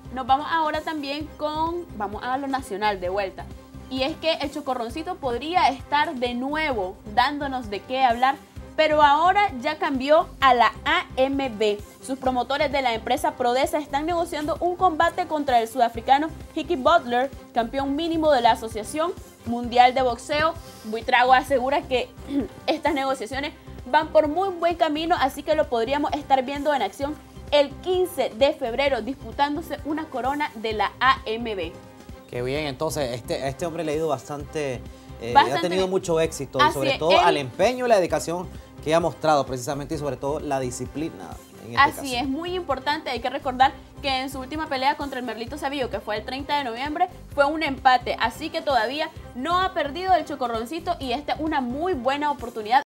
nos vamos ahora también vamos a lo nacional de vuelta. Y es que el Chocorroncito podría estar de nuevo dándonos de qué hablar, pero ahora ya cambió a la AMB. Sus promotores de la empresa Prodesa están negociando un combate contra el sudafricano Hickey Butler, campeón mínimo de la Asociación Mundial de Boxeo. Buitrago asegura que estas negociaciones van por muy buen camino, así que lo podríamos estar viendo en acción el 15 de febrero, disputándose una corona de la AMB. Qué bien, entonces este hombre le ha ido bastante ha tenido mucho éxito y sobre todo al empeño y la dedicación que ha mostrado precisamente y sobre todo la disciplina. Así es, muy importante, hay que recordar que en su última pelea contra el Merlito Sabillo, que fue el 30 de noviembre, fue un empate, así que todavía no ha perdido el Chocorroncito y esta es una muy buena oportunidad